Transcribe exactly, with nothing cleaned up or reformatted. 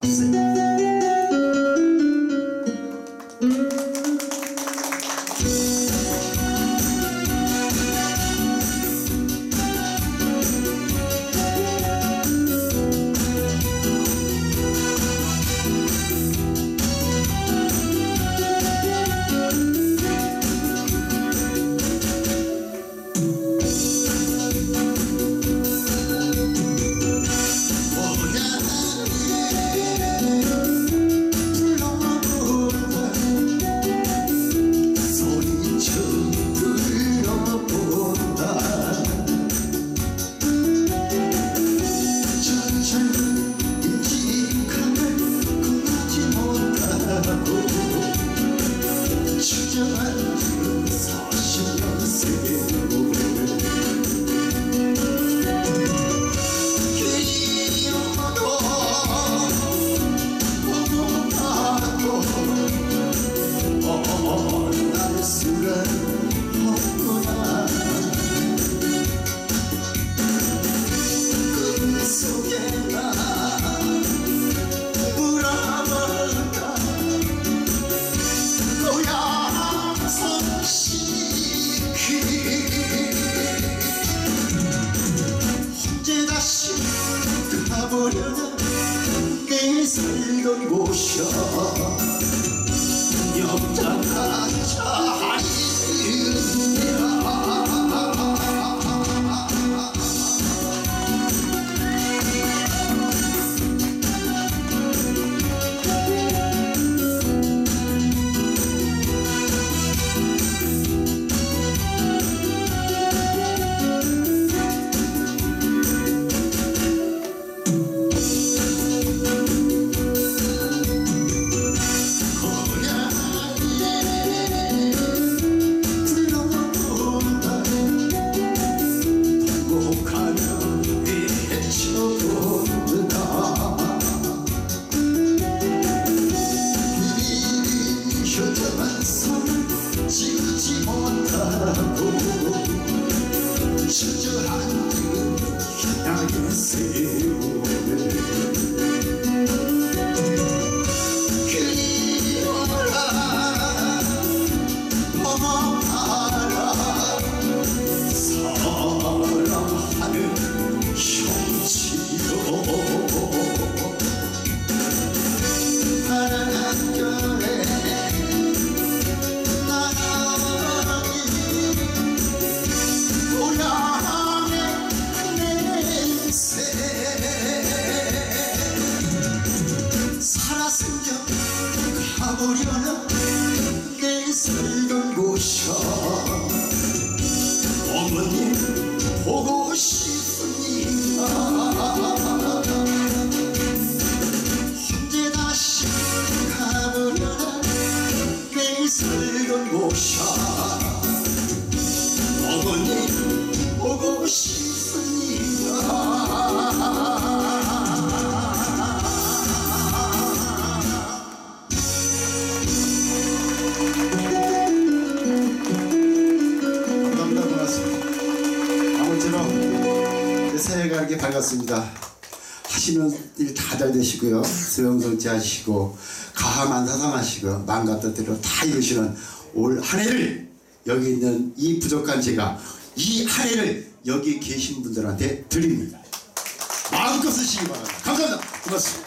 살던 곳이야 영장한 자리야. 친절한 향의 세월에 그리워라 어머하라 사랑하는 형치여 한결에 가보려는 내 살던 곳이야. 어머님 보고 싶습니다. 언제 다시 가보려는 내 살던 곳이야. 어머님 보고 싶습니다. 새해가 이렇게 밝았습니다. 하시는 일 다 잘 되시고요. 수영성취 하시고 가하만사상하시고 마음과 뜻대로 다 이루시는 올 한 해를 여기 있는 이 부족한 제가 이 한 해를 여기 계신 분들한테 드립니다. 마음껏 쓰시기 바랍니다. 감사합니다. 고맙습니다.